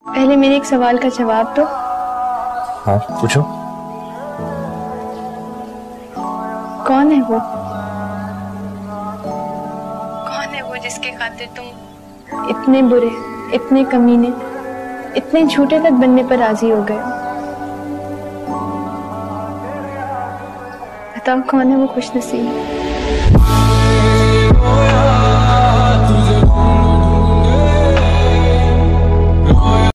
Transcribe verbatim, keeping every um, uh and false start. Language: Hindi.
पहले मेरे एक सवाल का जवाब दो। हाँ पूछो। कौन है वो? कौन है वो जिसके खातिर तुम इतने बुरे, इतने कमीने, इतने झूठे तक बनने पर राजी हो गए हो? बताओ कौन है वो खुशनसीब?